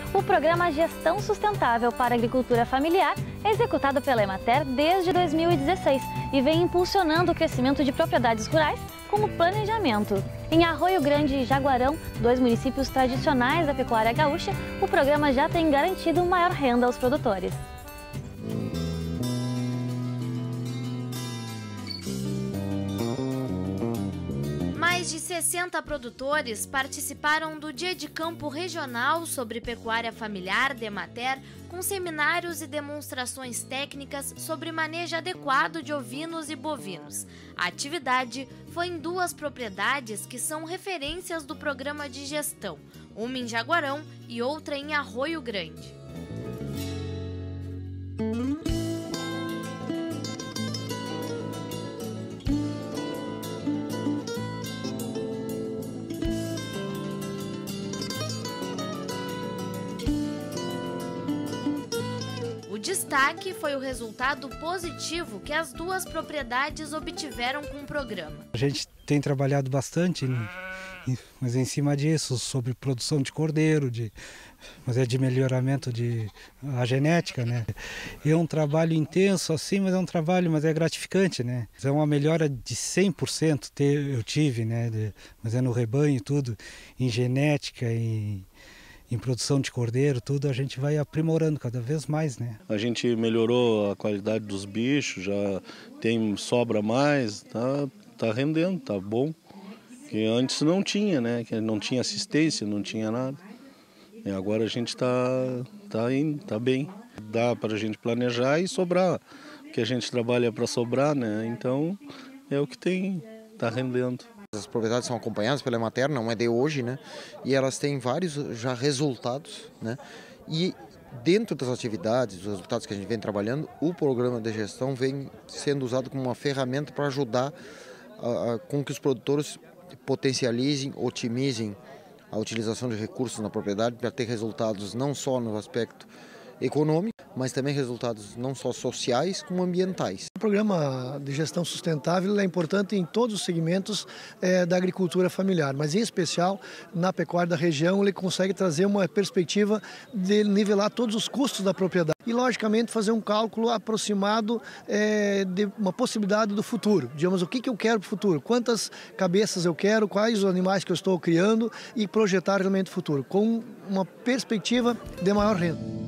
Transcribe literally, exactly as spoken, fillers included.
o programa Gestão Sustentável para a Agricultura Familiar é executado pela Emater desde dois mil e dezesseis e vem impulsionando o crescimento de propriedades rurais com o planejamento. Em Arroio Grande e Jaguarão, dois municípios tradicionais da pecuária gaúcha, o programa já tem garantido maior renda aos produtores. Mais de sessenta produtores participaram do Dia de Campo Regional sobre Pecuária Familiar da Emater, com seminários e demonstrações técnicas sobre manejo adequado de ovinos e bovinos. A atividade foi em duas propriedades que são referências do programa de gestão, uma em Jaguarão e outra em Arroio Grande. O destaque foi o resultado positivo que as duas propriedades obtiveram com o programa. A gente tem trabalhado bastante, mas em cima disso, sobre produção de cordeiro, de, mas é de melhoramento de a genética, né? É um trabalho intenso assim, mas é um trabalho, mas é gratificante, né? É uma melhora de cem por cento ter, eu tive, né? De, mas é no rebanho e tudo, em genética, em em produção de cordeiro, tudo, a gente vai aprimorando cada vez mais, né? A gente melhorou a qualidade dos bichos, já tem sobra mais, tá, tá rendendo, tá bom. Que antes não tinha, né? Que não tinha assistência, não tinha nada. E agora a gente tá, tá indo, tá bem. Dá para a gente planejar e sobrar. Porque a gente trabalha para sobrar, né? Então é o que tem, tá rendendo. As propriedades são acompanhadas pela Emater, não é de hoje, né? E elas têm vários já resultados, né? E dentro das atividades, dos resultados que a gente vem trabalhando, o programa de gestão vem sendo usado como uma ferramenta para ajudar a, a, com que os produtores potencializem, otimizem a utilização de recursos na propriedade para ter resultados não só no aspecto econômico, mas também resultados não só sociais como ambientais. O programa de gestão sustentável é importante em todos os segmentos é, da agricultura familiar, mas em especial na pecuária da região ele consegue trazer uma perspectiva de nivelar todos os custos da propriedade e logicamente fazer um cálculo aproximado é, de uma possibilidade do futuro. Digamos, o que, que eu quero para o futuro, quantas cabeças eu quero, quais os animais que eu estou criando e projetar realmente o futuro, com uma perspectiva de maior renda.